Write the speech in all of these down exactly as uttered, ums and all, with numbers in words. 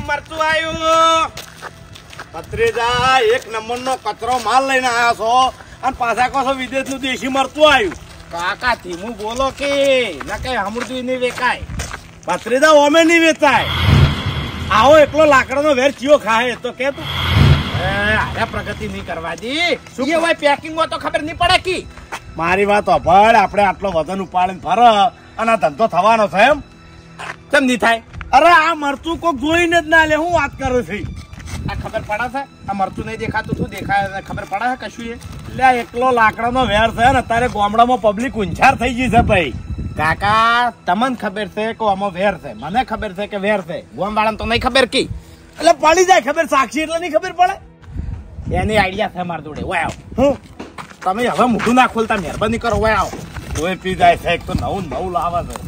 મરચું આવ્યું. ભત્રીજા એક નંબર નો કચરો માલ લઈને આવ્યા છો અને પાછા કહો છો વિદેશ નું દેશી મરચું આવ્યું. કાકા ધીમું બોલો કે ના કઈ હમણાં નહીં વેચાય. ભત્રીજા ઓમે નહીં વેચાય. આવો એકલો લાકડાનો વેર ચિયો ખાય તો કે તું અરે પ્રગતિ નહીં કરવા દી. શું હોય પેકિંગ માં તો ખબર નહીં પડે કે. મારી વાત અભળ. આપણે આટલો વજન ઉપાડીને ફર અને આ ધંધો થવાનો છે એમ કેમ નહીં થાય? અરે આ મરચું કોક જોઈને જ ના લે. હું વાત કરું છું. આ ખબર પડે છે આ મરચું નહીં દેખાતું શું દેખાય ખબર પડે છે કશું? એટલે એકલો લાકડાનો વેર છે ને અત્યારે ગામડામાં પબ્લિક ઊંઝાર થઈ ગઈ છે ભાઈ. કાકા તમને ખબર છે કે આમાં વેર છે, મને ખબર છે કે વેર છે, ગામ વાળાને તો નહીં ખબર કી. એટલે પડી જાય ખબર. સાક્ષી એટલે નહીં ખબર પડે. એની આઈડિયા છે મારા જોડે. વાય આવ હું તમે હવે મોઢું ના ખોલતા મહેરબાની કરો. વાય આવ તોય પી જાય છે. એક તો નવું નવું લાવે છે.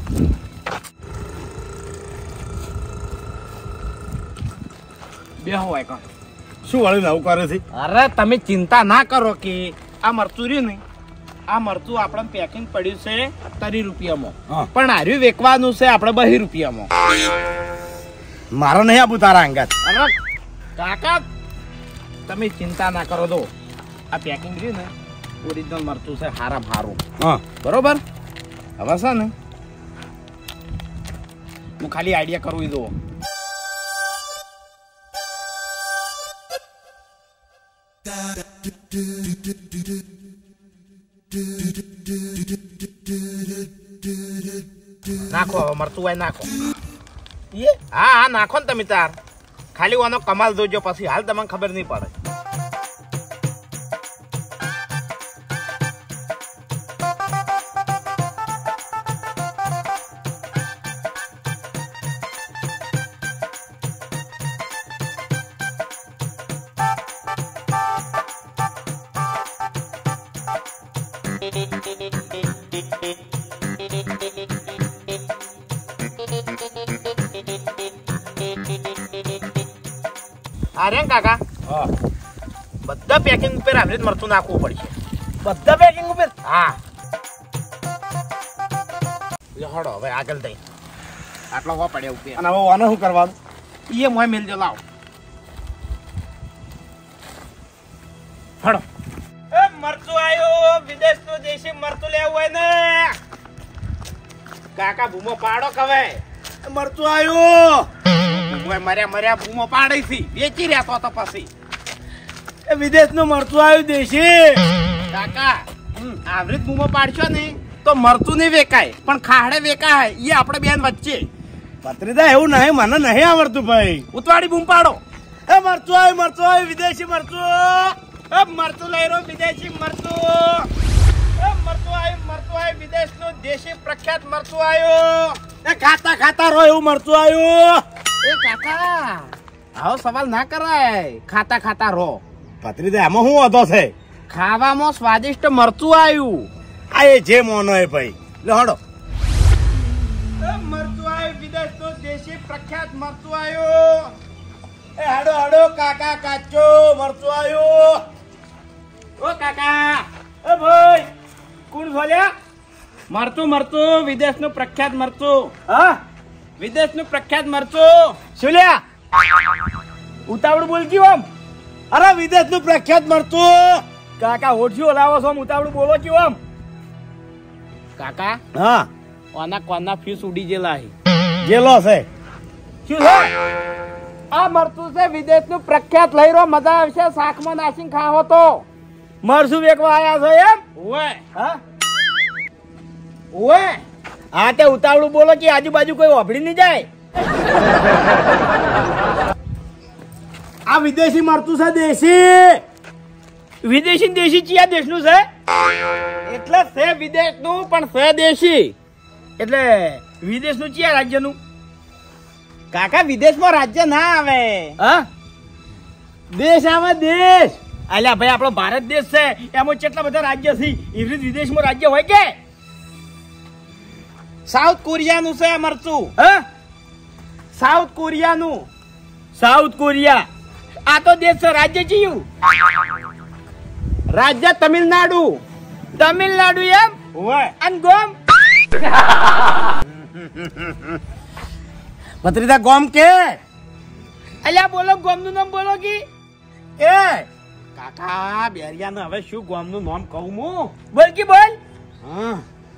બે હોય કોણ શું વળી નવું કરે છે? અરે તમે ચિંતા ના કરો કે આ મરચું રહ્યું ને આ મરચું આપણે પેકિંગ પડ્યું છે ત્રીસ રૂપિયામાં, પણ હાર્યું વેચવાનું છે આપણે બહી રૂપિયામાં. મારો નહીં આપું તારા અંગાત. અરે કાકા તમે ચિંતા ના કરો. દો આ પેકિંગ રહ્યું ને ઓરિજિનલ મરચું છે, હારા હારું. હા બરોબર. હવે છે ને હું ખાલી આઈડિયા કરું દો. નાખો હવે મરચું હોય નાખો. હા હા નાખો ને તમે તાર. ખાલી આનો કમાલ જોજો પછી હાલ તમને ખબર નહીં પડે. અરે કાકા બધા પેકિંગ ઉપર આપણે જ મરચું નાખવું પડશે. બધા પેકિંગ ઉપર? હા હડો હવે આગળ દઈ આટલો હો પડ્યા ઉપર. અને હવે આને શું કરવાનું? એ મોય મેલજો લાવ. હડો એ મરચું આવ્યું. વિદેશ નું દેશી મરચું લેવું હોય ને કાકા ભૂમો પાડો કવે. મરચું આવ્યું. મર્યા મર્યા બૂમો પાડી થી વેચી રહ્યા તો પછી એ વિદેશ નું મરચું આવ્યું દેશી. કાકા આવરીત બૂમો પાડશો ને તો મરચું નહીં વેકાય પણ ખાડે વેકાય. એ આપણે બેન વચ્ચે. ભત્રીજા એવું નહીં, મને નહીં આવડતું ભાઈ. ઉતવાડી બૂમ પાડો. એ મરચું આવ્યું મરચું આવ્યું વિદેશી મરચું. એ મરચું લઈ રહ્યો વિદેશી મરચું. એ મરચું આવ્યું મરચું આવ્યું વિદેશ નું દેશી પ્રખ્યાત મરચું આવ્યું. એ ખાતા ખાતા રહો એવું મરચું આવ્યું. એ કાકા આવો સવાલ ના કરાય. ખાતા ખાતા રહો. ભત્રીજા એમાં શું વાંધો છે? ખાવામાં સ્વાદિષ્ટ મરચું આવ્યું. આ એ જે મોનો એ ભાઈ. લે હડો. મરચું આવ્યું વિદેશ નું દેશી પ્રખ્યાત મરચું આવ્યું. એ હડો હડો કાકા કાચો મરચું આવ્યું. ઓ કાકા એ ભાઈ કોણ બોલ્યા? મરચું મરચું વિદેશ નું પ્રખ્યાત મરચું. હા વિદેશ નું પ્રખ્યાત મરચું. શું લ્યા? ઉતાવળ બોલજી ઓમ. અરે વિદેશ નું પ્રખ્યાત મરચું. કાકા ઓછું લાવો છો ઉતાવળ બોલો કી ઓમ. કાકા હા ઓના કોના ફીસ ઉડી જેલા હે. જેલો છે. શું છે? આ મરચું છે વિદેશ નું પ્રખ્યાત. લઈ રહ્યો મજા આવશે. શાકમાં નાસીને ખાવો તો. મરચું વેકવા આયા છો એમ? ઓય હા ઓય હા તે ઉતાવળું બોલો કે આજુબાજુ કોઈ ઓભળી નહીં જાય. આ વિદેશી મરચું છે દેશી. વિદેશી દેશી ચિયા દેશનું છે? એટલે છે વિદેશનું પણ છે દેશી. એટલે વિદેશનું ચિયા રાજ્યનું? કાકા વિદેશમાં રાજ્ય ના આવે. હા દેશ આવે દેશ. અલ્યા ભાઈ આપણો ભારત દેશ છે એમાં કેટલા બધા રાજ્ય છે. એવી વિદેશમાં રાજ્ય હોય કે? સાઉથ કોરિયાનું છે આ મરચું. હા સાઉથ કોરિયાનું. South Korea. આ તો દેશ છે. રાજ્ય ચિયું? રાજ્ય તમિલનાડુ. તમિલનાડુ એમ? ઓય અને ગોમ ભત્રીજા ગોમ કે અલ્યા બોલો ગોમનું નામ બોલો કી એ કાકા બેરિયાને હવે શું ગોમનું નામ કહું હું બોલ કી બોલ હા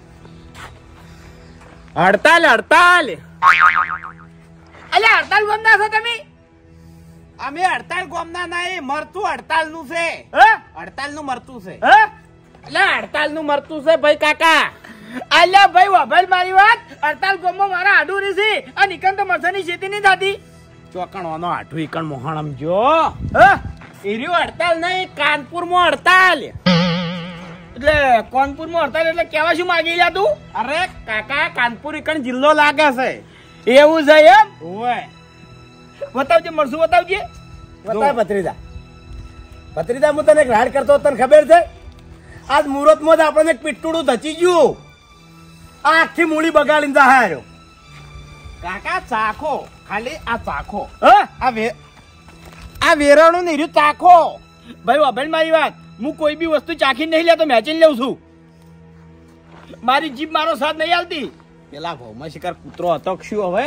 હડતાલ હડતાલ અલ્યા હડતાલ ગોમના છો તમે અમે હડતાલ ગોમના નહીં મરતું હડતાલ નું છે હડતાલ નું મરતું છે અલ્યા હડતાલ નું મરતું છે ભાઈ કાકા અલ્યા ભાઈ વાભલ મારી વાત હડતાલ ગોમમાં મારા આડું રહી છે અને ઇકન તો મરસાની ખેતી નહીં થતી ચોકણવાનો આઠું ઇકન મોહણમ જો એર્યો હડતાલ નહીં કાનપુર માં હડતાલ એટલે કાનપુર માં હડતાલ એટલે કેવા શું માંગી લ્યા તું અરે કાકા કાનપુર ઇકન જિલ્લો લાગે છે એવું છે એમ ઓય બતાવજે મરસું બતાવજે બતાવ ભત્રીજા ભત્રીજા હું તને એક રાડ કરતો તને ખબર છે આજ મુહૂર્ત માં જ આપણને પીટુડું ધચી ગયું આ આખી મૂડી બગાડીને જા હાર્યો કાકા ચાખો ખાલી આ ચાખો આ વે આ વેરાણું ને રહ્યું ચાખો ભાઈ વાભણ મારી વાત હું કોઈ બી વસ્તુ ચાખી નહીં લેતો મેચીને લઉં છું મારી જીભ મારો સાથ નહીં આવતી પેલા ઘઉંમાં શિકાર કૂતરો હતો શું હવે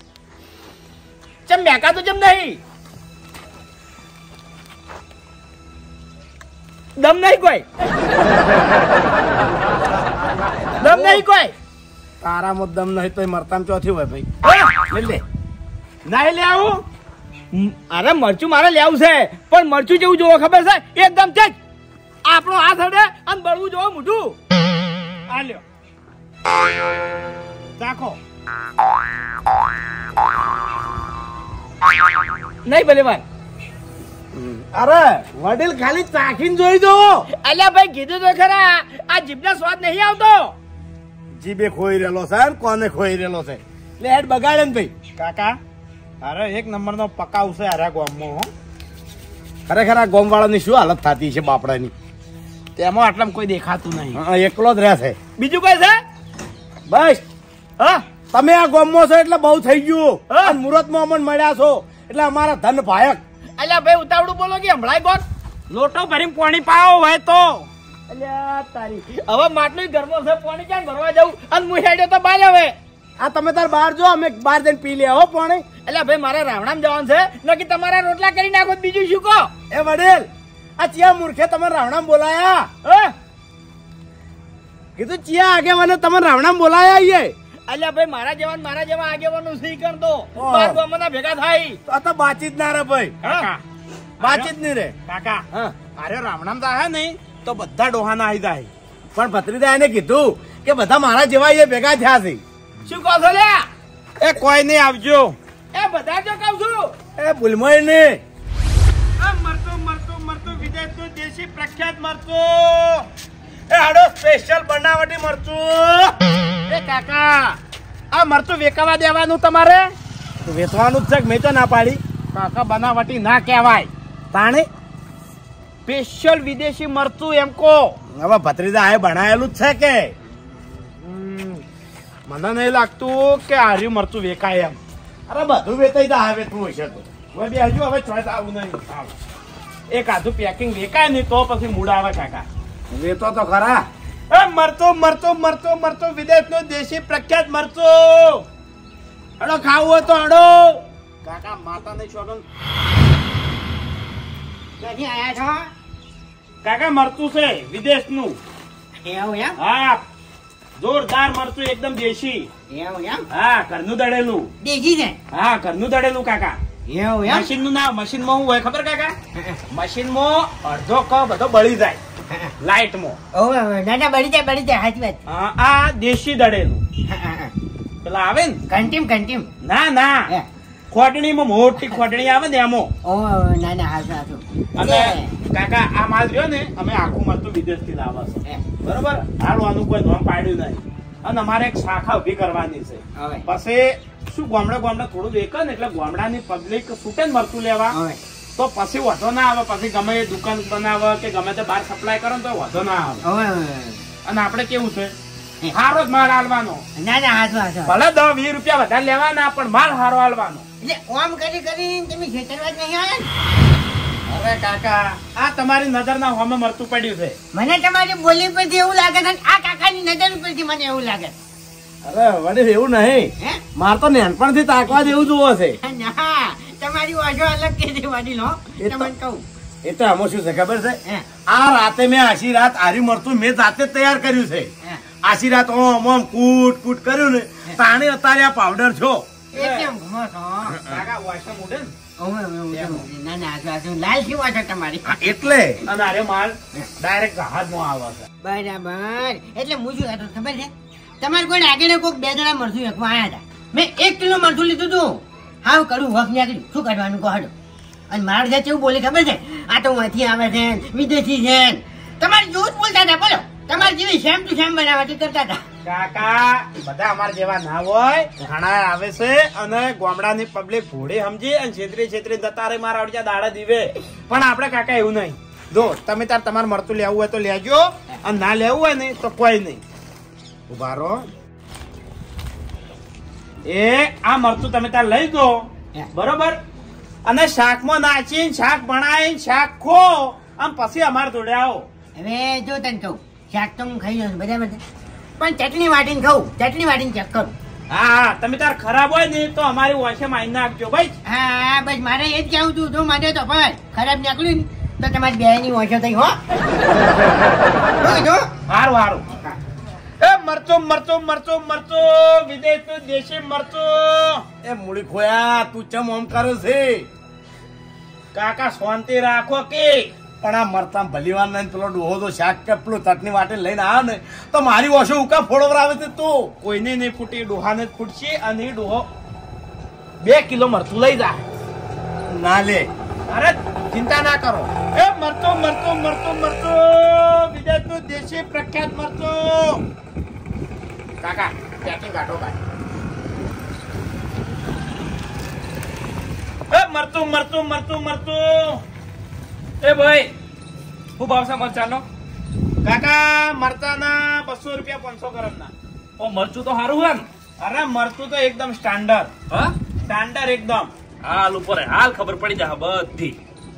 ચમ મેકા તો ચમ નહીં દમ નહીં કોઈ દમ નહીં કોઈ તારામાં દમ નહીં તો મરતામ ચોથી હોય ભાઈ લે નહીં લે આવું અરે મરચું મારે લેવું છે પણ મરચું જેવું જોવો ખબર છે એકદમ છે આપણો હાથ હડે અને બળવું જોવો મોઢું આ લ્યો ચાખો નહીં ભલે ભાઈ અરે વડીલ ખાલી ચાખીને જોઈ દો અલ્યા ભાઈ કીધું તો ખરા આ જીભનો સ્વાદ નહીં આવતો જીભે ખોઈ રહેલો છે કોને ખોઈ રહેલો છે લે હેડ બગાડે ને ભાઈ કાકા અરે એક નંબર નો પકાવ છે અરે ગોમમાં ખરેખર આ ગોમ વાળાની શું હાલત થતી છે બાપડાની તેમાં આટલામાં કોઈ દેખાતું નહીં એકલો જ રહેશે બીજું કઈ છે બસ હા તમે આ ગોમમાં છો એટલે બહુ થઈ ગયું મુહૂર્ત માં અમને મળ્યા છો એટલે અમારા ધન ભાયક અલ્યા ભાઈ ઉતાવળું બોલો કે હમણાં ગોત લોટો ભરીને પાણી પાવો હોય તો અલ્યા તારી હવે માટલું ઘરમાં છે પાણી ક્યાં ભરવા જવું અને હું હેડ્યો તો બાર હવે આ તમે તાર બહાર જો અમે બહાર જઈને પી લે હો પાણી અલ્યા ભાઈ મારે રાવણામ જવાનું છે નકી તમારા રોટલા કરી નાખો બીજું શું કહો એ વડીલ આ ચિયા મૂર્ખે તમે રાવણામ બોલાયા કીધું ચિયા આગેવાને તમે રાવણામ બોલાયા આઈએ અલ્યા ભાઈ મારા જેવા મારા જેવા આગેવાનો સહી કર દો બાર ગામના ભેગા થાય તો તો બાચી જ ના રે ભાઈ કાકા બાચી જ નહીં રે કાકા અરે રાવણામ તો હે નહીં તો બધા ડોહાના આવી જાય પણ ભત્રીજા એને કીધું કે બધા મારા જેવા એ ભેગા થયા છે શું કહો છો લ્યા એ કોઈ નહીં આવજો એ બધા જો કહું છું એ ભૂલમોય નહીં આ મરતું મરતું મરતું વિદેશનું દેશી પ્રખ્યાત મરતું એ હાડો સ્પેશિયલ બનાવટી મરચું એ કાકા આ મરચું વેકાવા દેવાનું તમારે વેચવાનું જ છે મેં તો ના પાડી કાકા બનાવટી ના કહેવાય તાણી સ્પેશિયલ વિદેશી મરચું એમ કો હવે ભત્રીજા આ બનાયેલું જ છે કે મને નહીં લાગતું કે આર્યું મરચું વેકાય એમ અરે બધું વેચાઈ દા હવે તું હશે તો હવે બે હજુ હવે ચોઈસ આવું નહીં એક આધું પેકિંગ વેકાય નહીં તો પછી મૂડ આવે કાકા વેચો તો ખરા એ મરચું મરચું મરચું મરચું વિદેશનું દેશી પ્રખ્યાત મરચું હડો ખાવું હોય તો હડો કાકા માતા નહીં છોડો ક્યાંથી આયા છો કાકા મરચું છે વિદેશનું એવું એમ હા જોરદાર મરચું એકદમ દેશી એવું એમ હા ઘરનું દળેલું દેશી છે હા ઘરનું દળેલું કાકા એવું એમ મશીન નું ના મશીન માં શું હોય ખબર કાકા મશીન માં અડધો કપ બધો બળી જાય લાઈટ માં દાદા બળી જાય બળી જાય સાચી વાત આ દેશી દળેલું પેલા આવે ને કંટીમ કંટીમ ના ના ખોટણી માં મોટી ખોટણી આવે ને એમાં ઓ ના ના હાચું હાચું અને કાકા આ માલ રહ્યો ને અમે આખું મરતું વિદેશ થી લાવવા છે બરોબર હાલવાનું કોઈ નામ પાડ્યું નહીં અને અમારે એક શાખા ઉભી કરવાની છે પછી શું ગામડે ગામડે થોડું વેક ને એટલે ગામડાની પબ્લિક છૂટે ને મરતું લેવા તો પછી વધો ના આવે પછી ગમે એ દુકાન બનાવે કે ગમે તે બહાર સપ્લાય કરો તો વધો ના આવે અને આપડે કેવું છે હારો જ માલ હાલવાનો ના ના હાચું હાચું ભલે દસ વીસ રૂપિયા વધારે લેવાના પણ માલ હારો હાલવાનો એટલે ઓમ કરી કરી તમે ખેતરવા જ નહીં આવ્યા અરે કાકા આ તમારી નજર ના હોમે મરતું પડ્યું છે મને તમારી બોલી પરથી એવું લાગે છે આ કાકાની નજર પરથી મને એવું લાગે અરે વડીલ એવું નહીં માર તો નાનપણથી તાકવા જેવું જોવો છે ના તમારી તમારી વાજો અલગ કે દેવાની લો એ તો- તમને કહું એ તો આમાં શું છે ખબર છે હે. આ રાતે મેં આશી રાત આરી મરતું મેં જાતે જ તૈયાર કર્યું છે હે. આશી રાત ઓમ ઓમ કૂટ કૂટ કર્યું ને તાણે અત્યારે આ પાવડર છો એ કેમ ઘુમો છો કાકા વાસણ મૂકે ને ઓમે ઓમે ઓમે. ના ના આ આ લાલ થી વાજો તમારી હા, એટલે અને અરે માલ ડાયરેક્ટ જહાજમાં આવે છે બરાબર એટલે હું શું કહેતો ખબર છે તમારે કોઈ આગળ કોઈક બે જણા મરચું એકમાં આવ્યા હતા મેં એક કિલો મરચું લીધું હતું હાવ કડું વખ નીકળ્યું શું કરવાનું કહો હાડો અને મારા સાથે એવું બોલે ખબર છે આ તો અહીંથી આવે છે વિદેશી છે તમારે જેવું જ બોલતા હતા બોલો તમારે જેવી સેમ ટુ સેમ બનાવટી કરતા હતા કાકા બધા અમારા જેવા ના હોય ઘણા આવે છે અને ગામડાની પબ્લિક ભોળી સમજી અને છેતરી છેતરી જતા રહે મારા અડચા દાડા દીવે પણ આપણે કાકા એવું નહીં જો તમે તાર તમારે મરતું લેવું હોય તો લેજો અને ના લેવું હોય ને તો કોઈ નહીં ઉભા રહો એ આ મરતું તમે તાર લઈ દો બરોબર અને શાકમાં નાચીને શાક બનાવીને શાક ખો આમ પછી અમારા જોડે આવો હવે જો તને કહું શાક તો હું ખાઈ લઉં છું બરાબર છે પણ ચટણી વાટીને ખાઉં ચટણી વાટીને ચેક કરું હા હા તમે તાર ખરાબ હોય ને તો અમારી વાંસે મારી નાખજો ભાઈ હા બસ મારે એ જ કહેવું હતું જો મને તો પણ ખરાબ નીકળ્યું ને તો તમારી બે ની ઓછો થઈ હો જો હારું હારું એ મરચું મરચું મરચું મરચું વિદેશનું દેશી મરચું એ મૂળી ખોયા તું ચમ ઓમ કરે છે કાકા શાંતિ રાખો કે પણ આ મરતા ભલીવાર નહીં પેલો ડોહો તો શાક કે પેલું ચટણી વાટે લઈને આવે ને તો મારી ઓછો ઉકા ફોડવરાવે છે તું કોઈને નહીં ફૂટી ડોહાને જ ફૂટશે અને એ ડોહો બે કિલો મરચું લઈ જા ના લે અરે ચિંતા ના કરો એ મરચું મરચું મરચું મરચું વિદેશનું દેશી પ્રખ્યાત મરચું કાકા પેકિંગ કાઢો કાઢ એ મરચું મરચું મરચું મરચું એ ભાઈ શું ભાવ છે મરચાનો કાકા મરચાના બસો રૂપિયા પાંચસો ગ્રામ ના ઓ મરચું તો સારું છે ને અરે મરચું તો એકદમ સ્ટાન્ડર્ડ હા સ્ટાન્ડર્ડ એકદમ હાલ ઉપર હે, હાલ ખબર પડી જાય બધી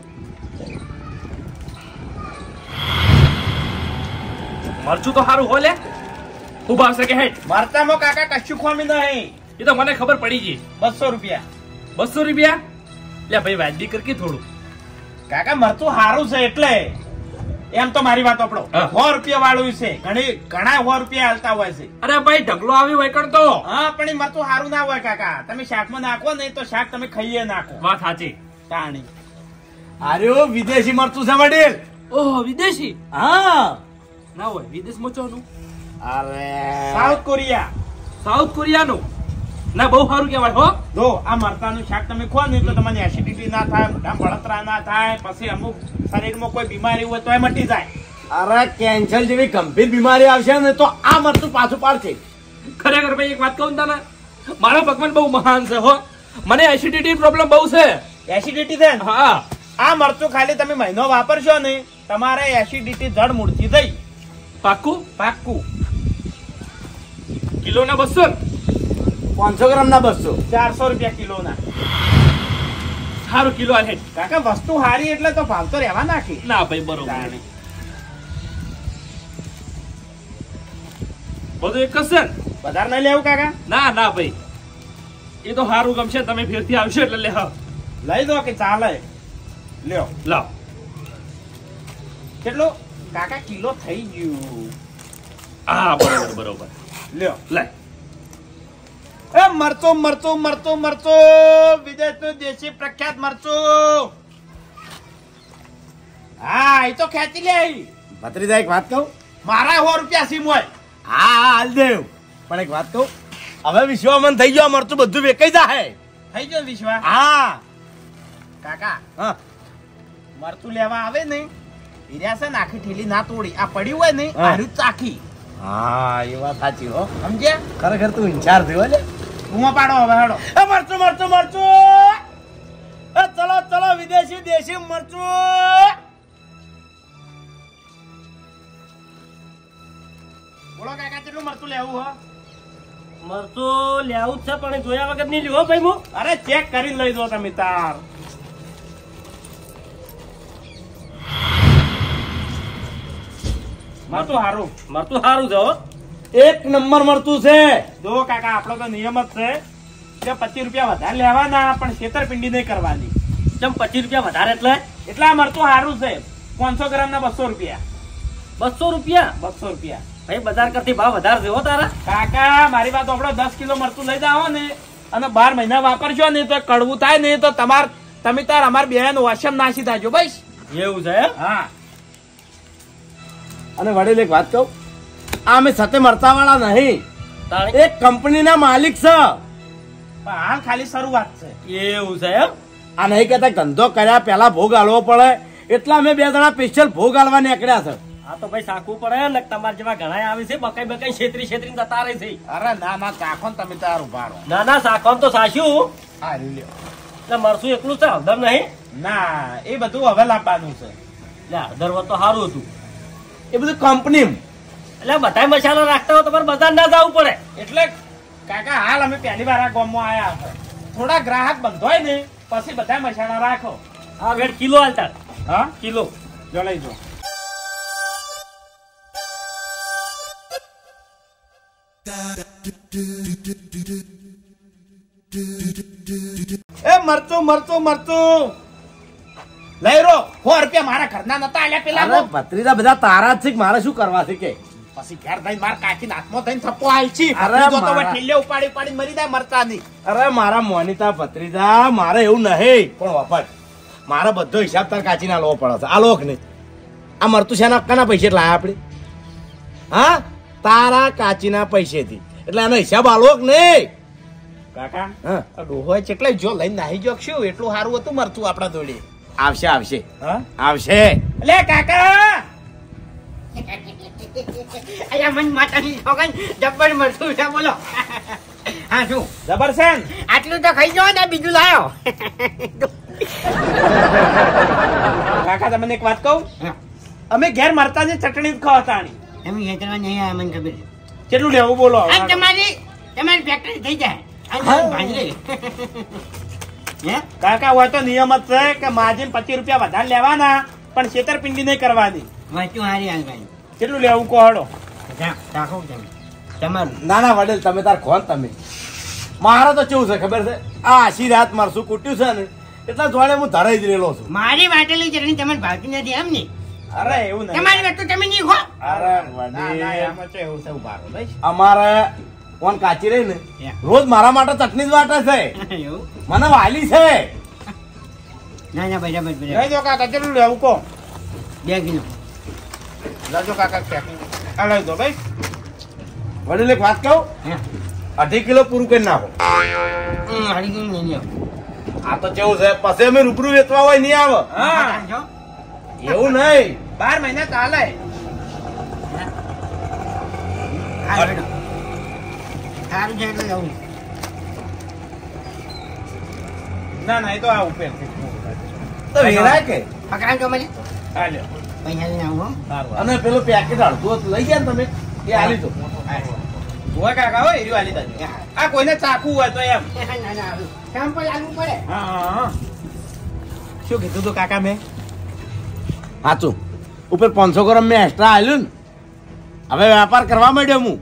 મરચું તો સારું હો લે શું ભાવ છે કે હેઠ મરચામાં કાકા કશું ખોમી નહીં એ તો મને ખબર પડી ગઈ બસો રૂપિયા બસો રૂપિયા લે ભાઈ વાજબી કરકી થોડું કાકા મરચું સારું છે એટલે એમ તો મારી વાત આપણો હા. સો રૂપિયા વાળું છે ઘણી ઘણા સો રૂપિયા હાલતા હોય છે અરે ભાઈ ઢગલો આવી હોય કણ તો હા પણ એ મરચું સારું ના હોય કાકા તમે શાકમાં નાખો ને તો શાક તમે ખાઈએ નાખો વાત સાચી તાણી આર્યો વિદેશી મરચું છે વડીલ ઓહ વિદેશી હા ના હોય વિદેશ મરચું અરે સાઉથ કોરિયા સાઉથ કોરિયાનું ના બહુ સારું કહેવાય હો જો આ મરચાનું શાક તમે ખો ને તો તમને એસિડિટી ના થાય મોઢામાં બળતરા ના થાય પછી અમુક શરીરમાં કોઈ બીમારી હોય તો એ મટી જાય અરે કેન્સર જેવી ગંભીર બીમારી આવશે ને તો આ મરચું પાછું પાડશે ખરેખર ભાઈ એક વાત કહું તને મારો ભગવાન બહુ મહાન છે હો મને એસિડિટી પ્રોબ્લેમ બહુ છે એસિડિટી છે ને હા આ મરચું ખાલી તમે મહિનો વાપરશો ને તમારે એસિડિટી જડ મૂળથી થઈ પાક્કું પાક્કું કિલો ના બસો પાંચસો ગ્રામ ના બસો ચારસો રૂપિયા કિલો ના સારું કિલો આ હેઠ કાકા વસ્તુ હારી એટલે તો ભાવ તો રહેવા નાખી ના ભાઈ બરોબર બધું એક જ છે ને? વધારે નહીં લેવું કાકા ના ના ભાઈ એ તો સારું ગમશે તમે ફેરથી આવશો એટલે લે હા લઈ દો કે ચાલે લ્યો લાવ કેટલું કાકા કિલો થઈ ગયું હા બરોબર બરોબર લ્યો લાય એ મરચું મરચું મરચું મરચું વિદેશનું દેશી પ્રખ્યાત મરચું હા એ તો ખેંચી લે ભત્રીજા એક વાત કહું મારા સો રૂપિયા સીમ હોય હા હા હાલ દેવ પણ એક વાત કહું હવે વિશ્વમન થઈ ગયો આ મરચું બધું વેકાઈ જાય થઈ ગયો વિશ્વા હા કાકા હા મરચું લેવા આવે ને હીર્યા છે ને આખી ઠેલી ના તોડી આ પડ્યું હોય ને હા. આર્યું ચાખી હા એ વાત સાચી હો સમજ્યા ખરેખર તું ઇન્ચાર થયો લે બૂમો પાડો હવે હેડો એ મરચું મરચું મરચું એ ચલો ચલો વિદેશી દેશી મરચું બોલો કાકા કેટલું મરચું લેવું હો મરચું લેવું જ છે પણ જોયા વગર નહીં લ્યો ભાઈ હું અરે ચેક કરીને લઈ દો તમે તાર મરચું હારું મરચું સારું છે હો એક નંબર મરચું છે જો કાકા આપણો તો નિયમ જ છે કે પચીસ રૂપિયા વધારે લેવાના પણ છેતરપિંડી નહીં કરવાની ચમ પચીસ રૂપિયા વધારે એટલે એટલે આ મરચું સારું છે પાંચસો ગ્રામ ના બસો રૂપિયા બસો રૂપિયા બસો રૂપિયા ભાઈ બજાર કરતી ભાવ વધારે છે હો તારા. કાકા મારી વાત આપડે દસ કિલો મરચું લઈ જાઓ ને અને બાર મહિના વાપરશો ને તો કડવું થાય ને તો તમાર તમે તાર અમાર બેન વોશમ નાસી થાજો બસ. એવું છે એમ? હા અને વડીલ એક વાત કહું, આ અમે સતે મરતા વાળા નહીં, તાણે એક કંપનીના માલિક છે. પણ હાલ ખાલી શરૂઆત છે. એવું છે એમ? આ નહીં કેતા ધંધો કર્યા પેલા ભોગ આલવો પડે, એટલા અમે બે જણા સ્પેશિયલ ભોગ આલવા નીકળ્યા છે. આ તો ભાઈ સાકવું પડે ને તમારા જેવા ઘણા આવી છે બકાઈ બકાઈ છેતરી છેતરી જતા રહે છે. અરે ના ના ચાખો ને તમે તાર ઉભા રહો. ના ના સાકોમ તો સાસ્યું હા લ્યો. એટલે મરસું એકલું છે હળદર નહીં ના એ બધું હવે લાવવાનું છે. એટલે હળદર વધ તો સારું હતું. એ બધું કંપની એટલે બધા મસાલા રાખતા હોય તમારે બજાર ના જવું પડે. એટલે કાકા હાલ અમે પહેલી વાર આ ગામમાં આયા છે. થોડા ગ્રાહક બંધોય ને પછી બધા મસાલા રાખો. હા વેટ કિલો હાલતા હા કિલો જો લઈ જો. એ મરચું મરચું મરચું લઈ રો સો રૂપિયા મારા ઘરના નતા આલ્યા પેલા અરે ભત્રીજા બધા તારા જ છે કે મારે શું કરવા છે કે પછી ઘેર થઈને માર કાકી હાથમાં થઈને થપ્પો આલ છી. અરે ભત્રીજો તો મારા. ઠેલે ઉપાડી ઉપાડી મરી જાય મરચાની. અરે મારા મોનિતા ભત્રીજા મારે એવું નહીં, પણ વપટ મારે બધો હિસાબ તાર કાચી ના લેવો પડે છે. આ લોક નહીં, આ મરતું છે કના પૈસે લાયા આપણે? હા તારા કાચીના પૈસેથી, એટલે આનો હિસાબ આલો કે નહીં? કાકા હા ડોહો કેટલે જો લઈને નાહી જો શું એટલું સારું હતું મરતું આપડા જોડે. આવશે આવશે હા આવશે. લે કાકા અલ્યા મન માતાની છોકન જબ્બર મરતું છે બોલો. હા શું જબરસન આટલું તો ખાઈ જાઓ ને બીજું લાયો. કાકા તમને એક વાત કહું, હા. અમે ઘેર મરતાની ચટણી જ ખવતાણી. એમ હેતરવા નહીં આવ્યા મને ખબર છે. કેટલું લેવું બોલો હવે? આ તમારી તમારી ફેક્ટરી થઈ જાય. આ હા. ભાંજરી. હે કાકા હોય તો નિયમ જ છે કે માજીને પચીસ રૂપિયા વધારે લેવાના પણ છેતરપિંડી નહીં કરવાની. વાંચું હારી હાલ ભાઈ. કેટલું લેવું કહો હડો. જા રાખો તમે તમારું. ના ના વડીલ તમે તાર ખોન તમે. મારે તો કેવું છે ખબર છે, આ આશી રાત મારશું કૂટ્યું છે ને એટલા જોડે હું ધરાઈ જ રહેલો છું. મારી વાટેલી ચટણી તમારે ભાવતી નથી એમ ને? અરે એવું નહીં. તમારી વસ્તુ તમે નહીં ખો. અરે ના, ના, વડીલ એમાં તો એવું છે ઉભા રહો, બસ. અમારે કોણ કાચી રહી ને Yeah. રોજ મારા માટે ચટણી જ વાટે છે, એવું મને વાલી છે. ના ના બરાબર બરાબર. લઈ જો કાકા કેટલું લેવું કહો. બે કિલો. લજો કાકા packing. આ લઈ દો ભાઈ. વડીલ એક વાત કહું, હા અઢી કિલો પૂરું કરી નાખો. હમ, હારી કિલો નહીં લ્યો. આ તો કેવું છે, પછી અમે રૂબરૂ વેચવા હોય નહીં આવે. હા જો. એવું નહીં. બાર મહિના ચાલે. હા, બેઠો. સારું છે એટલે જવું. ના ના એ તો આ ઉપર છે. તો વેરાય કે પકડાવજો મને. હા લ્યો. પૈસા લઈને આવું હો. સારું અને પેલું પેકેટ અડધું હતું લઈ ગયા ને તમે, એ આલી દો. હોય કાકા હોય એરી વાલી તાજી. આ કોઈને ચાખવું હોય તો એમ. ના ના આવું. સેમ્પલ લાગવું પડે. હા હા, હા. શું કીધું તું કાકા મેં? સાચું, ઉપર પાંચસો ગ્રામ મેં એક્સ્ટ્રા આલ્યું ને, હવે વેપાર કરવા માંડ્યો હું.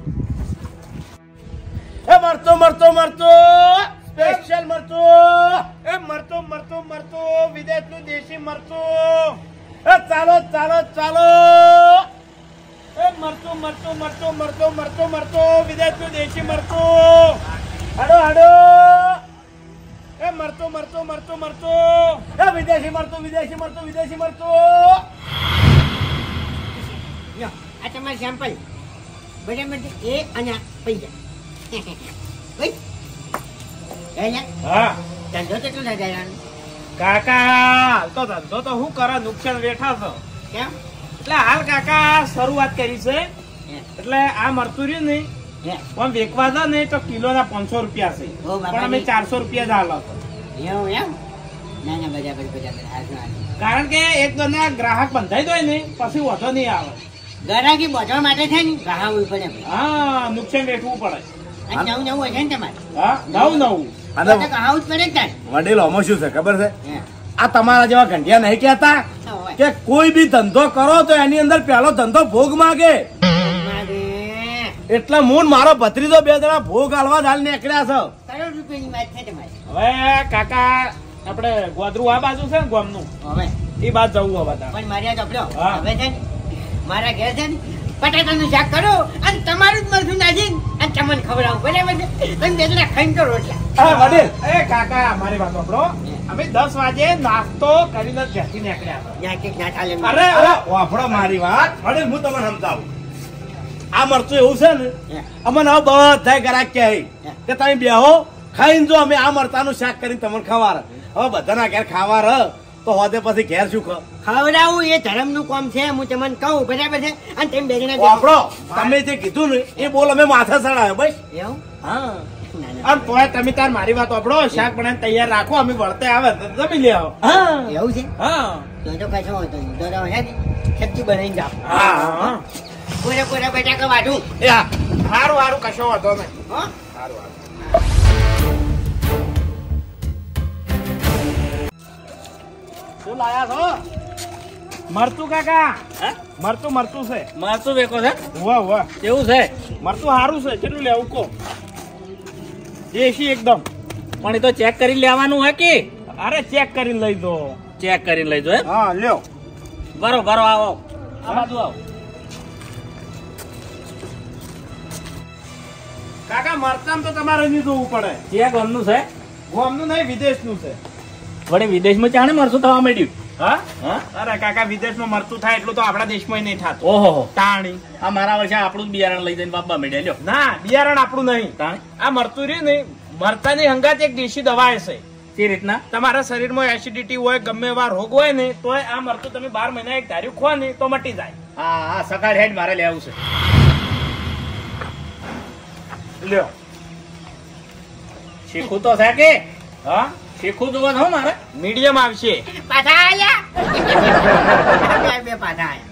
એ મરતો મરતો મરતો સ્પેશિયલ મરતો. એ મરતો મરતો મરતો વિદેશનું દેશી મરતું. એ ચાલો ચાલો ચાલો. એ મરતો મરતો મરતો મરતો મરતો મરતો વિદેશનું દેશી મરતું. હાડો હાડો. એ મરતો મરતો મરતો મરતો એ વિદેશી મરતો વિદેશી મરતો વિદેશી મરતો. લ્યો, આ તમારું સેમ્પલ. બરાબર છે? એ અને આ પૈસા. ભાઈ. એ લે, હા ધંધો કેટલો થાય તારો? કાકા હાલ તો ધંધો તો શું કરે નુકસાન વેઠા છો. કેમ? એટલે હાલ કાકા શરૂઆત કરી છે. હે, એટલે આ મરતું રહ્યું ને હે. પણ વેચવા દો ને તો કિલો ના પાંચસો રૂપિયા છે, ઓ બાપા પણ અમે રે. ચારસો રૂપિયા જ હાલો છો. એવું એમ? ના ના બરાબર બરાબર. હારું, હારું. કારણ કે એક દોના ગ્રાહક બંધાઈ દો ને પછી વધો નહીં આવે. ગરાકી બધવા માટે છે ને ગહાવું પડે ભાઈ. હા નુકસાન વેઠવું પડે. આ નવું નવું હશે ને તમારે? હા નવું નવું. અને તો ગહાવું જ પડે જ તારે. વડીલ આમાં શું છે ખબર છે, હે. આ તમારા જેવા ઘંટિયા નહીં કહેતા હા, હોય. કે કોઈ બી ધંધો કરો તો એની અંદર પેલો ધંધો ભોગ માગે. મારે એટલે મૂન મારો ભત્રીજો બે જણા ભોગ હાલવા જ હાલ નીકળ્યા છે. કરોડ રૂપિયાની વાત છે તમારી. હવે કાકા આપણે ગોદરું આ બાજુ છે ને ગામનું હવે એ બાદ જવું હવે તાર. પણ મારી આ ચોપડો હા. હવે છે ને મારા ઘેર છે ને બટાટાનું શાક કરો અને તમારું જ મરચું નાખીને અને તમને ખવડાવું બરાબર છે અને બે જણા ખાઈને તો રોટલા હા વડીલ એ કાકા મારી વાત સાંભળો અમે દસ વાગે નાસ્તો કરીને જ ઘેરથી નીકળ્યા હતા. ત્યાં કે ના ચાલે અરે અરે વાપડો મારી વાત વડીલ હું તમને સમજાવું આ મરચું એવું છે ને અમને હવે બધા ગ્રાહક કહે કે તમે બેહો ખાઈને જો અમે આ મરચાનું શાક કરીને તમને ખવાર હવે બધાના ઘેર ખાવા રહ તો હોદે પછી ઘેર શું ખા ખવડાવું એ ધર્મનું કામ છે હું તમને કહું બરાબર છે અને તમે બે જણા વાપડો તમે જે કીધું ને એ બોલ અમે માથે ચડાયો બસ એવું હા ના, ના. અને તોય તમે તાર મારી વાત સાંભળો શાક બનાવીને તૈયાર રાખો અમે વળતે આવે તો જમી લે આવો. હા એવું છે હા તો તો કશો વાંધો નહીં તો તો હે ને સબ્જી બનાવીને જાઓ હા હા કોરા કોરા બટાકા વાઢું એ હા સારું સારું કશો વાંધો નહીં. હો સારું સારું શું લાયા છો મરચું કાકા મરચું મરચું છે મારતું વેકો છે વાહ વાહ કેવું છે મરચું સારું છે કેટલું લેવું કો દેશી એકદમ પણ એ તો ચેક કરી લેવાનું હોય કે અરે ચેક કરીને લઈ દો ચેક કરીને લઈ જો એમ હા લ્યો બરો બરો આવો આ બાજુ આવો કાકા મરચાં તો તમારે નહીં જોવું પડે ચેક ગમનું છે ગોમનું નહીં વિદેશનું છે વળી વિદેશમાં ચાણે મરશું થવા માંડ્યું હા હા અરે કાકા વિદેશમાં મરચું થાય એટલું તો આપણા દેશમાં નહીં થતું ઓહો તાણી આ મારા વર્ષે આપણું જ બિયારણ લઈ જઈને બાપા મેળ્યા લ્યો ના બિયારણ આપણું નહીં તાણે આ મરચું રહ્યું ને મરચાની હંગાત એક દેશી દવા છે તે રીતના તમારા શરીરમાં એસિડિટી હોય ગમે એવા રોગ હોય ને તોય આ મરચું તમે બાર મહિના એક ધાર્યું ખો ને તો મટી જાય હા હા સકાળ હેડ મારે લેવું છે લ્યો શીખું તો છે કે હા શીખું જોવા છો મારે મીડિયમ આવશે પાછા આયા બે પાછા આયા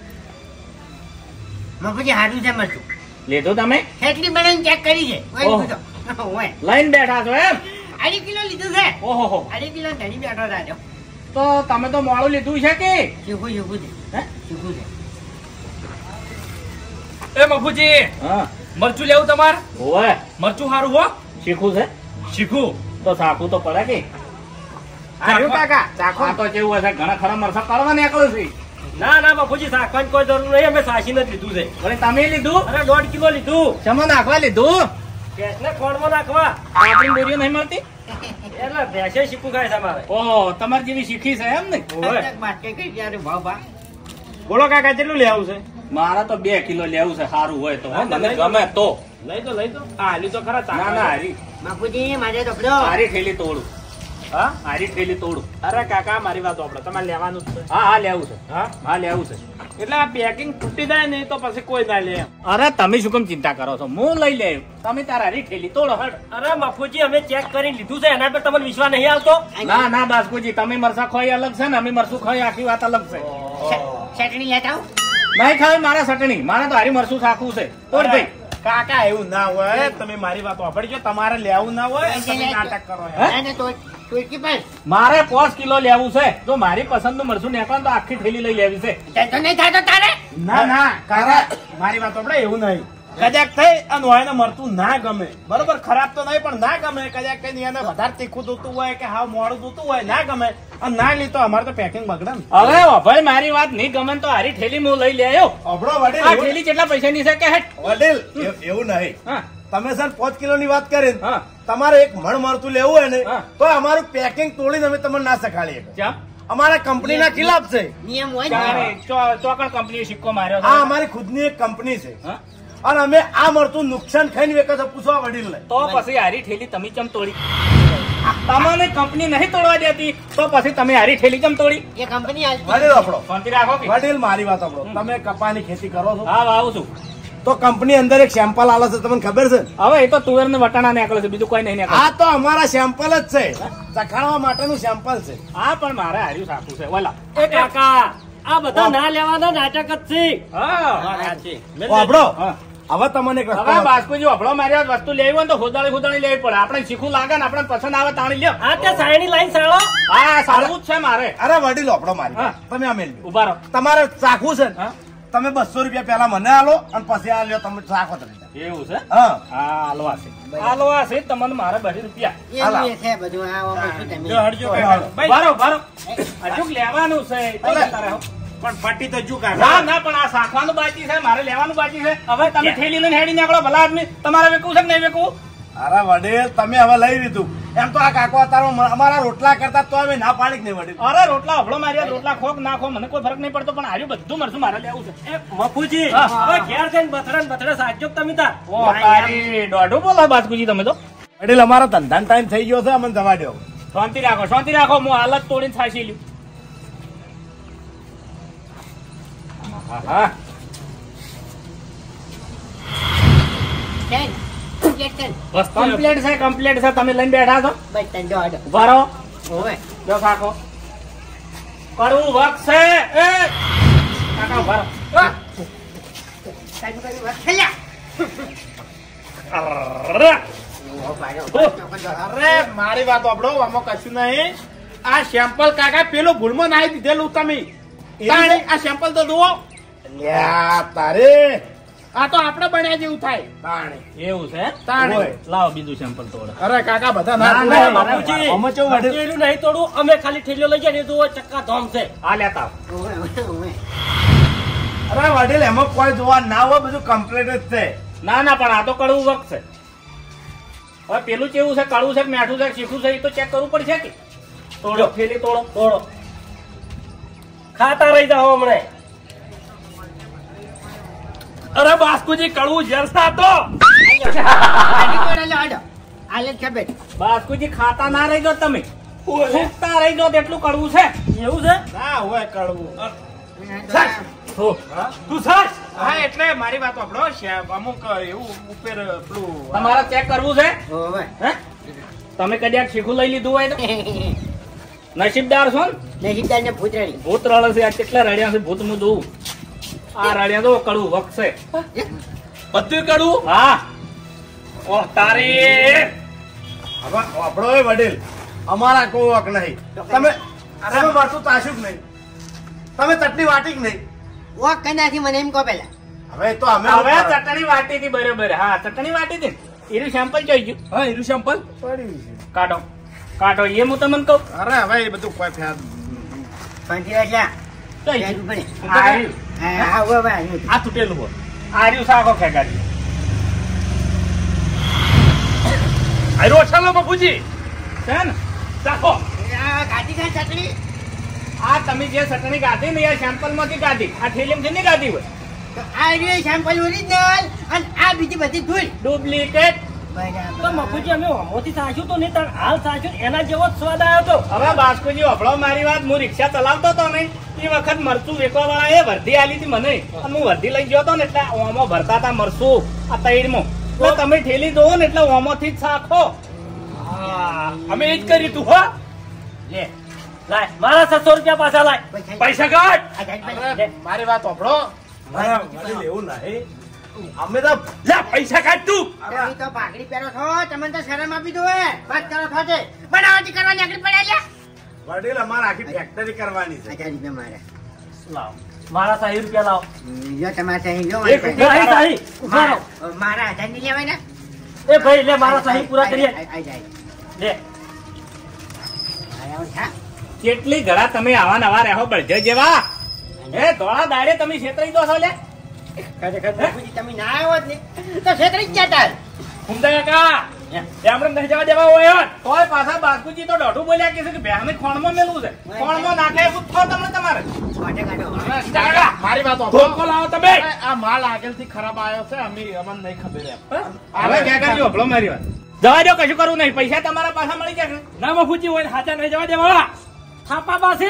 મફુજી હારું છે મરચું લીધું તમે કેટલી બનાવીને ચેક કરી છે ઓય ઓહ. પૂછો. ઓય લઈને બેઠા છો એમ અઢી કિલો લીધું છે ઓહો હો અઢી કિલો ધણી બેઠો રાજો તો તમે તો મોડું લીધું છે કે શીખું શીખું છે હે? શીખું છે એ મફુજી હા મરચું લેવું તમારે ઓય મરચું સારું હો શીખું છે શીખું તો સાકું તો પડે કે હારું કાકા ચાખો આ તો કેવું હશે ઘણા ખરા મરસા કાઢવા નીકળ્યો છે ના ના બાપુજી શાકવાની કોઈ જરૂર નહીં અમે સાચી જ લીધું છે વળી તમે લીધું અરે દોઢ કિલો લીધું શેમાં નાખવા લીધું ગેસને ખોળમાં નાખવા આપણી બોરીઓ નહીં મળતી એટલે ભેંસે શીખું ખાય છે અમારે ઓહો તમારી જેવી શીખી છે એમ ને અચાનક વાત કઈ કઈ ત્યારે ભાવ ભા બોલો કાકા કેટલું લેવું છે મારા તો બે કિલો લેવું છે સારું હોય તો હો, મને ગમે તો લઈ દો લઈ દો આ હાલી તો ખરા ના ચાખવા. ના હારી બાપુજી મારે ચોપડો હારી થેલી તોડું હા હારી થેલી તોડું અરે કાકા મારી વાત સાંભળો તમારે લેવાનું જ છે હા હા લેવું છે હા હા લેવું છે એટલે આ પેકિંગ તૂટી જાય ને તો પછી કોઈ ના લે એમ. અરે તમે શું કેમ ચિંતા કરો છો હું લઈ લે તમે તારા હારી થેલી તોડો હટ અરે મફુજી અમે ચેક કરીને લીધું છે એના પર તમને વિશ્વાસ નહીં આવતો ના ના બાસ્કુજી તમે મરસા ખોઈ અલગ છે ને અમે મરસું ખોઈ આખી વાત અલગ છે ચટણી લેતા આવું નહીં ખાવ મારા ચટણી મારે તો હારી મરસું શાકું છે તોડ ભાઈ કાકા એવું ના હોય તમે મારી વાત સાંભળજો તમારે લેવું ના હોય તમે નાટક કરો એમ. હે? અને તો ટોટકી પર મારે પાંચ કિલો લેવું છે જો મારી પસંદ નું મરસું નીકળે તો આખી થેલી લઈ લેવી છે તે તો નહીં થતો તારે ના ના કાકા મારી વાત સાંભળે એવું નહીં કદાચ થઈ અને હોય ને મરતું ના ગમે બરોબર ખરાબ તો નહીં પણ ના ગમે કદાચ કઈ એને વધારે તીખું જોતું હોય કે હાવ મોડું જોતું હોય ના ગમે અને ના લીધો અમારે તો પેકિંગ બગડે ને હવે ભાઈ મારી વાત નહીં ગમે તો હારી થેલી હું લઈ લે આવ્યો અબડો આ વડીલ એવું- થેલી કેટલા પૈસા ની છે કે હેટ વડીલ એ- એવું નહીં હા તમે સર પાંચ કિલો ની વાત કરી હા તમારે એક મણ મરતું લેવું હોય ને હા. તો અમારું પેકિંગ તોડીને અમે તમને ના શખાડીએ ચા અમારા કંપનીના ખિલાફ છે નિયમ હોય ને ચારે ચો- ચોકડ કંપનીએ સિક્કો માર્યો છે આ અમારી ખુદની એક કંપની છે હા? અને અમે આ મરતું નુકસાન ખાઈને વેચે છે પૂછવા વડીલ ને તો પછી હારી થેલી તમે ચમ તોડી તમને કંપની નહીં તોડવા દેતી તો પછી તમે હારી થેલી ચમ તોડી એ કંપની હાલતી વડીલ આપણો શાંતિ રાખો કે વડીલ મારી વાત આપણો તમે કપાની ખેતી કરો છો હા વાવું છું તો કંપની અંદર એક સેમ્પલ આલે છે તમને ખબર છે હવે એ તો તુવેર ને વટાણા નીકળે છે બીજું કોઈ નહીં નીકળે આ તો અમારા સેમ્પલ જ છે ચખાડવા માટેનું સેમ્પલ છે હા પણ મારે હાર્યું સાકું છે ઓલા એ કાકા આ બધા ના લેવાના નાટક જ છે હા વાપડો હા. હવે તમને એક હવે રસ્તો બાસ્કુજી અભળો મારી વસ્તુ લેવી હોય ને તો ખોદાળી ખોદાળી લેવી પડે આપણે શીખું લાગે ને આપણે પસંદ આવે તાણી લ્યો આ તે સાયણી લાઈન સાળો હા સારું જ છે મારે અરે વડીલ આપણો મારી હા. તમે આ મેળવી ઉભા રહો તમારે ચાખવું છે ને હા? તમે બસો રૂપિયા પેલા મને આલો અને પછી આ લ્યો તમે રાખો તમે. એવું છે હા હા હાલવા છે હાલવા છે તમને મારે બધી રૂપિયા એવું એ છે બધું આ ઓમે શું તમે જો હડજો કે હાલો. બારો બારો હજુ લેવાનું છે તો જતા રહો. પણ પટ્ટી તો જુ ના કાકા ના પણ આ શાખવાનું બાકી છે મારે લેવાનું બાકી છે હવે તમે થેલી લઈને હેડી નીકળો ભલા આદમી તમારે વેકવું છે કે નહીં વેકવું અરે વડીલ તમે હવે લઈ લીધું એમ તો આ કાકો અત્યારે અમારા રોટલા કરતા તો અમે ના પાડી જ નહીં વડીલ. અરે રોટલા હફળો માર્યા રોટલા ખોક નાખો મને કોઈ ફરક નહીં પડતો પણ હાર્યું બધું મરશું મારે લેવું છે એ મફુજી હા. હવે ઘેર જઈને બથડે ને બથડે સાચો તમે તાર ઓ તારી દોઢું બોલો બાસ્કુજી તમે તો વડીલ અમારો ધંધાનો ટાઈમ થઈ ગયો છે અમને જવા દો. શાંતિ રાખો શાંતિ રાખો હું હાલત તોડીને થાશી લ્યું હા કેન કમ્પ્લીટ કર બસ કમ્પ્લીટ છે કમ્પ્લીટ છે તમે લઈને બેઠા છો બસ તને જો આડો ભરો ઓવે જો કાકો કરવું વખત છે એ કાકા ભરો સાઈડ કરી વાત ખેલ્યા અરે ઓ પાડો અરે મારી વાત આપણો આમાં કશું નહીં આ સેમ્પલ કાકા પેલું ભૂલમાં નાખી દીધેલું તમે તાણે આ સેમ્પલ તો જુઓ લ્યા તારે આ તો આપણે બન્યા જેવું થાય તાણે એવું છે તાણે ઓય. લાવો બીજું સેમ્પલ તોડો અરે કાકા બધા ના, ના ના, ના, બાપુજી. અમે કેવું વડીલ એનું નહીં તોડું અમે ખાલી ઠેલીઓ લઈ જાય ને તો ચક્કા ધોમ છે આ લેતા ઓવે ઓવે ઓવે અરે વડીલ એમાં કોઈ જોવા ના હોય બધું કમ્પ્લીટ જ છે. ના ના પણ આ તો કડવું વખત છે હવે પેલું કેવું છે કડવું છે કે મીઠું છે કે શીખું છે એ તો ચેક કરવું પડશે કે તોડો થેલી તોડો તોડો ખાતા રહી જાઓ હમણે અરે બાસ્કુજી કડવું જરસા તો આડી કોડે આડો આલે ખબર બાસ્કુજી ખાતા ના રહી જાઓ તમે ફૂંકતા રહી જાઓ તેટલું કડવું છે એવું છે ના હોય કડવું તું સાસ હા એટલે મારી વાત આપણો અમુક એવું ઉપર પેલું તમારે ચેક કરવું છે ઓવે હે તમે કદાચ શીખું લઈ લીધું હોય તો નસીબદાર છો ને નસીબદાર ને ભૂતરાડી ભૂત રડે છે આ કેટલા રડ્યા છે ભૂત હું જોઉં આ રડ્યા તો કડવું વખત છે બધું કડવું હા ઓહ તારી હવે આપણો એ વડીલ અમારા કોઈ હક નહીં. તમે તમે મારતું તાશું જ નહીં. તમે ચટણી વાટી જ નહીં. ઓ કનાથી મને એમ કહો પેલા હવે તો અમે હવે ચટણી વાટી હતી બરોબર હા ચટણી વાટી હતી ને એનું સેમ્પલ જોઈ ગયું હા એનું સેમ્પલ કાઢો કાઢો એ હું તમને કહું અરે હવે એ બધું કોઈ ફેર પાંચી વાગ્યા જોઈ ચાર ગયું. રૂપિયા આ રહ્યું. હા હા ઓવે ઓવે આ તૂટેલું હોય આ રહ્યું સાખો ખેગાડી આ રોછાલો બાપુજી છે ને ચાખો ગાડી કાંઈ ચટણી આ તમે જે ચટણી ગાધી ને એ સેમ્પલ માંથી ગાધી આ થેલીમાંથી નહીં ગાધી હોય તો આ રહ્યું સેમ્પલ ઓરિજિનલ અને આ બીજી બધી ધૂળ ડુપ્લિકેટ તો મફુજી અમે હોમોથી સાચું તો નહીં તાર હાલ સાચું એના જેવો જ સ્વાદ આવ્યો તો હવે બાસ્કુજી અભળો મારી વાત હું રિક્ષા ચલાવતો હતો ને એ વખત મરચું વેચવા વાળા એ વર્ધી આલી હતી મને અને હું વર્ધી લઈ ગયો હતો ને એટલે ઓમો ભરતા હતા મરચું આ તૈરમાં એટલે તમે ઠેલી દો ને એટલે ઓમોથી જ સાખો હા અમે એ જ કર્યું તું હો લે લાય મારા છસો રૂપિયા પાછા લાય પૈસા કાઢ આ જાડી અરે મારી વાત આપણો મારા વડીલ એવું નહીં. અમે તો લે પૈસા કાઢ તું તમે તો પાઘડી પહેરો છો તમને તો શરમ આપી દો હે વાત કરો છો તે બનાવટી કરવાની આગળ પડ્યા લ્યા વડીલ અમારે આખી ફેક્ટરી કરવાની છે. હજાર રૂપિયા મારે લાવો મારા સાહી રૂપિયા લાવો જો તમારે સહી જો એક સાહી સાહી ઉભા રહો. મારા મારા હજાર ની લેવાય ને એ ભાઈ લે મારા સાહી પૂરા કરીએ આઈ જાય લે આયા ઉઠા કેટલી ઘડા તમે આવા નવા રહો બળજો જેવા એ ધોળા દાડે તમે છેતરી દો છો લે ખરેખર બાપુજી તમે ના આવ્યો જ ને તો છેતરી જ જતા હુમદા કાકા એમણે નહીં જવા દેવા હોય તોય પાછા બાસ્કુજી તો દોઢું બોલ્યા કે છે કે બેહને ખોણમાં મેલવું છે ખોણમાં નાખે એવું થો તમને તમારે વાટે કાઢો કાકા, મારી વાત ધોકો લાવો તમે અરે, આ માલ આગળથી ખરાબ આવ્યો છે અમે અમને નહીં ખબર એમ હવે ક્યાં કરજો હભળો મારી વાત જવા દો કશું કરવું નહીં પૈસા તમારા પાછા મળી જશે ના મફુજી હોય હાચા નહીં જવા દેવા થાપા પાસે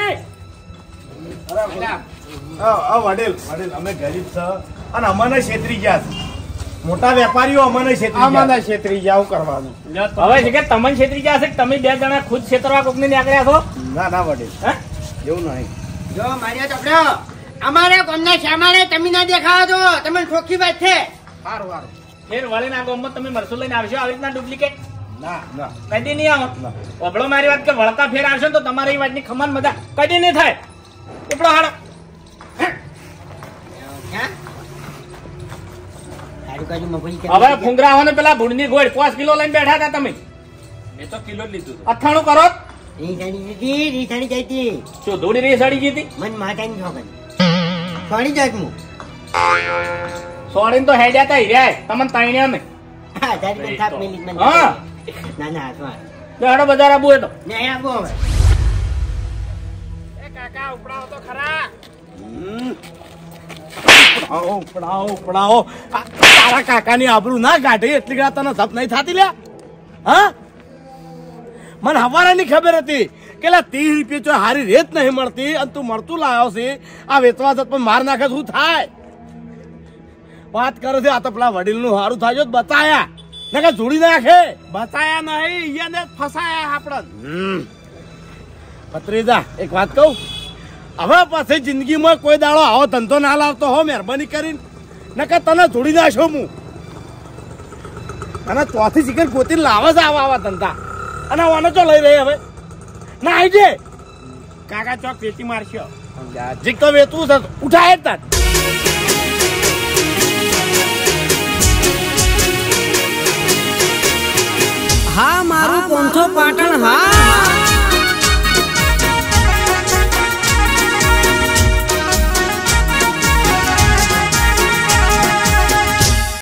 હા, હા, વડીલ વડીલ અમે ગરીબ છે અને અમને છેતરી ગયા છે. મોટા વેપારીઓ અમને છેતરી આમાં ગયા. છેતરી જાવ કરવાનું હવે છે કે તમને છેતરી જશે કે તમે બે જણા ખુદ છેતરવા કોકને નીકળ્યા છો ના ના વડીલ હે એવું નહીં. જો મારી ચોપડો અમારે ગામના શ્યામાને તમે ના દેખાવો છો તમને ચોખ્ખી વાત છે સારું સારું ફેર વળીને આ ગામમાં તમે મરસું લઈને આવશો આવી રીતના ડુપ્લિકેટ ના ના કદી નહીં આવો વભળો મારી વાત કે વળતા ફેર આવશો ને તો તમારી વાતની ખમાન મજા કદી નહીં થાય ઉપડો હાડો હે શું કર્યું મગફળી કેમ હવે ફુંગરા ને પેલા ભૂંડની ગોળ પાંચ કિલો લઈને બેઠા હતા તમે. મેં તો કિલો જ લીધું હતું. અથાણું કરો. રીસાણી હતી રીસાણી જઈ હતી શું ધૂળી રહી સડી ગઈ હતી? મન માતાની છોકરી સોડી જાત હું સોડીને તો હેડ્યા તા હિર્યા તમને તાણ્યા ને. હા તારી પણ થાપ મેલી મને હા. ના ના હાથમાં તો હેડો બજાર આબુ એ તો. ને આવો હવે એ કાકા ઉપડાવો તો ખરા. ઉપડાવો ઉપડાવો ઉપડાવો આ તારા કાકાની આબરૂ ના કાઢી એટલી ગા તને સપ નહીં થાતી લ્યા. હા મને હવારાની ખબર હતી કે લા ત્રીસ રૂપિયા જો હારી રેત નહીં મળતી અને તું મળતું લાવ્યો છે આ વેચવા જત પણ માર નાખે શું થાય વાત કરે છે. આ તો પેલા વડીલ નું હારું થાય બતાયા ને કે જોડી નાખે. બતાયા નહીં ઈયાને જ ફસાયા આપડન. હમ ભત્રીજા એક વાત કહું હવે પાછી જિંદગીમાં કોઈ દાડો આવો ધંધો ના લાવતો હો મહેરબાની કરીને નકર તને જોડી નાખો હું. અને ચોથી ચિકન ગોતી લાવે છે આવા આવા ધંધા અને આનો ચો લઈ રહી હવે ના આવી છે કાકા ચોક પેટી મારશો. જીક તો વેચવું છે ઉઠાય જ તાર.